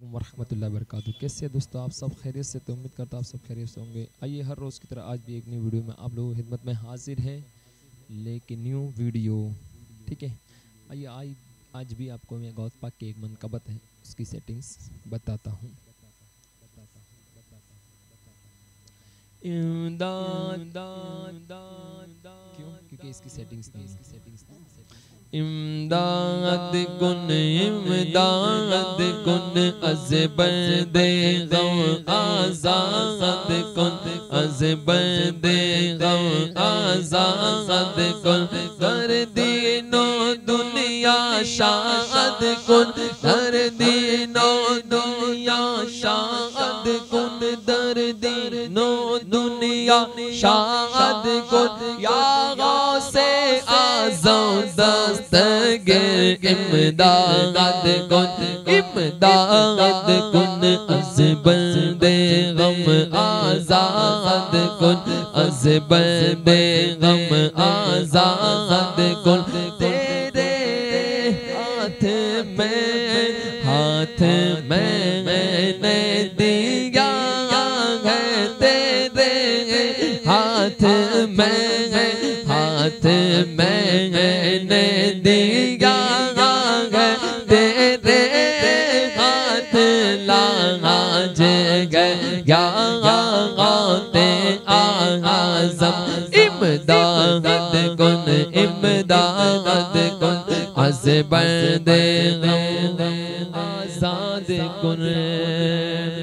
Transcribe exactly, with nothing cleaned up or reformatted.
वरहमतुल्लाहि वबरकातुहू। कैसे दोस्तों आप सब खैरियत से? तो उम्मीद करता हूँ आप सब खैरियत से होंगे। आइए हर रोज़ की तरह आज भी एक न्यू वीडियो में आप लोगों की खिदमत में हाजिर है, लेकिन न्यू वीडियो, ठीक है। आइए आज आज भी आपको मैं गौस पाक की एक मनकबत है उसकी सेटिंग्स बताता हूँ। क्यों? क्योंकि इसकी सेटिंग्स नहीं इसकी सेटिंग्स नहीं इमदाद कुन इमदाद कुन अज़ बंदे गम आज़ाद कुन अज़ बंदे गम आज़ाद कुन कर दीनो दुनिया शाद कुन कर दीनो दुनिया शाद कुन दर दीनो दुनिया शाद कुन या गौसे आज़म दस्तगीर इमदाद कुन इमदाद कुन अज़ बंदे गम आज़ाद कुन अज़ बंदे गम आज़ाद कुन तेरे हाथ में हाथ में मैंने दिया है तेरे हाथ में हाथ में मैंने दिया है तेरे हाथ लाज गया ते आज़म इमदाद कुन इमदाद कुन अज़ बंदे गम आज़ाद कुन